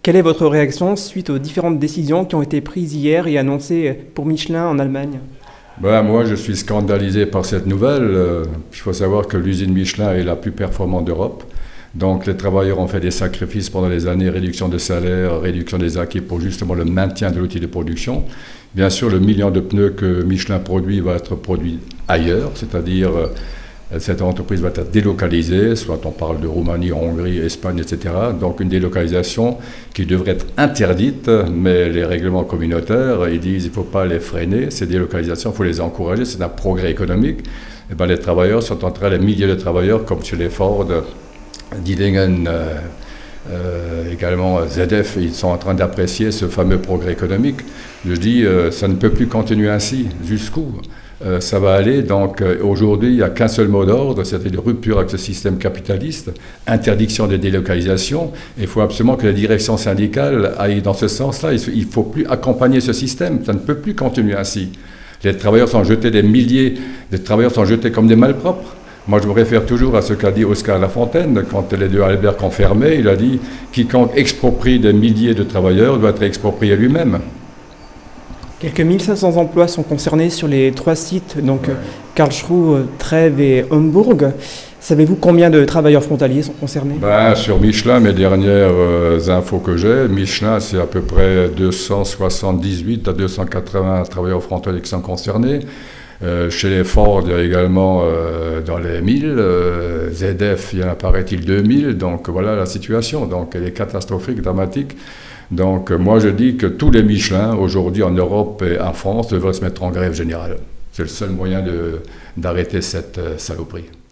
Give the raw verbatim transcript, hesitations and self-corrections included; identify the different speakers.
Speaker 1: Quelle est votre réaction suite aux différentes décisions qui ont été prises hier et annoncées pour Michelin en Allemagne?
Speaker 2: Ben, moi, je suis scandalisé par cette nouvelle. Euh, il faut savoir que l'usine Michelin est la plus performante d'Europe. Donc les travailleurs ont fait des sacrifices pendant les années, réduction de salaire, réduction des acquis pour justement le maintien de l'outil de production. Bien sûr, le million de pneus que Michelin produit va être produit ailleurs, c'est-à-dire euh, cette entreprise va être délocalisée, soit on parle de Roumanie, Hongrie, Espagne, et cetera. Donc une délocalisation qui devrait être interdite, mais les règlements communautaires, ils disent qu'il ne faut pas les freiner, ces délocalisations, il faut les encourager, c'est un progrès économique. Et ben, les travailleurs sont en train, les milliers de travailleurs, comme chez les Ford, Dillingen, euh, euh, également Z F, ils sont en train d'apprécier ce fameux progrès économique. Je dis, euh, ça ne peut plus continuer ainsi. Jusqu'où euh, ça va aller? Donc euh, aujourd'hui, il n'y a qu'un seul mot d'ordre, c'est une rupture avec ce système capitaliste, interdiction des délocalisations. Il faut absolument que la direction syndicale aille dans ce sens-là. Il ne faut plus accompagner ce système. Ça ne peut plus continuer ainsi. Les travailleurs sont jetés, des milliers de travailleurs sont jetés comme des malpropres. Moi, je me réfère toujours à ce qu'a dit Oscar Lafontaine quand les deux Albert ont fermé. Il a dit « Quiconque exproprie des milliers de travailleurs doit être exproprié lui-même ».
Speaker 1: Quelques mille cinq cents emplois sont concernés sur les trois sites, donc ouais. Karlsruhe, Trèves et Hombourg. Savez-vous combien de travailleurs frontaliers sont concernés?
Speaker 2: Ben, sur Michelin, mes dernières euh, infos que j'ai, Michelin, c'est à peu près deux cent soixante-dix-huit à deux cent quatre-vingts travailleurs frontaliers qui sont concernés. Euh, chez les Ford, il y a également euh, dans les mille, euh, Z F, il y en a paraît-il deux mille, donc voilà la situation, donc elle est catastrophique, dramatique. Donc moi je dis que tous les Michelin, aujourd'hui en Europe et en France, devraient se mettre en grève générale. C'est le seul moyen d'arrêter cette euh, saloperie.